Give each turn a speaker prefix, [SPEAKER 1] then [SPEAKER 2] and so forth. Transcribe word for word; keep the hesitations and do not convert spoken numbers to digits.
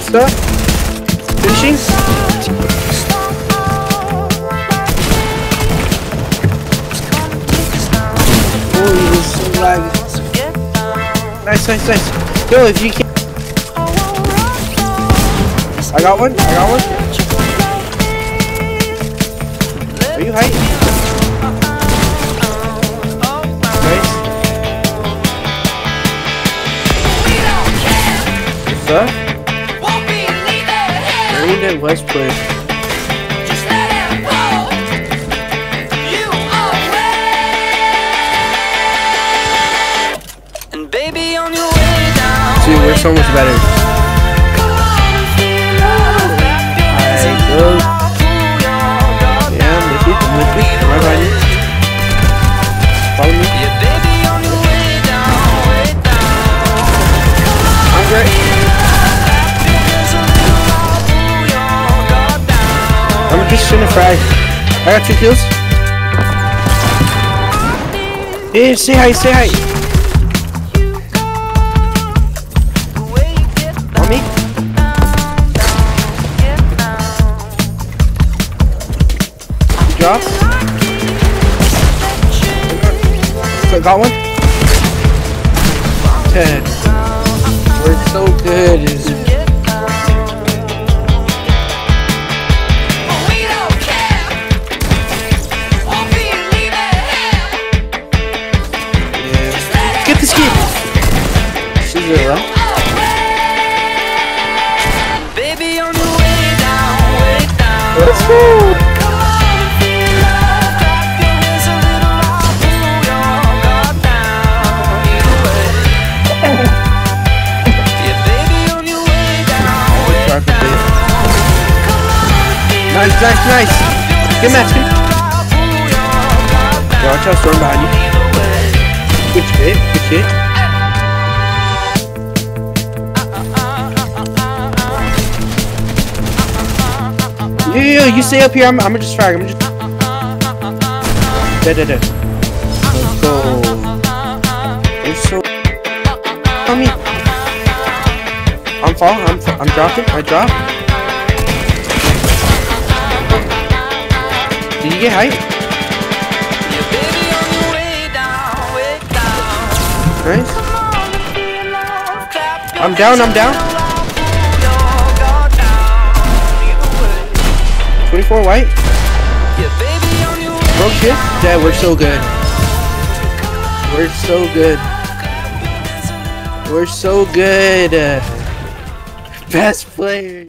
[SPEAKER 1] Stuff. Finishing. Oh, he was so laggy. Nice, nice, nice. Yo, if you can. I got one. I got one. Are you high? Nice. What's up? Marine and West Play. Dude, we're so much better. I go. Yeah, I'm with you. I'm with you. I'm right behind you. Follow me. I'm great. I'm just shooting a frag. I got two kills. Hey, say hi, say hi. On me? Drop. So I got one. Ten. We're so good. Get the ski. She's there, right? Let's go! Nice, nice, nice! Good match, good. Yo, watch out, storm behind you. Good shit, good shit. Yo, yo, yo, you stay up here. I'm, I'm gonna just frag. I'm just. Dead, dead, dead. Let's go. You're so. On me. I'm fall. I'm. I'm dropping. I drop. Did you get height? Nice. I'm down. I'm down. twenty-four white. Broke shit. Yeah, we're so good. We're so good. We're so good. Best player.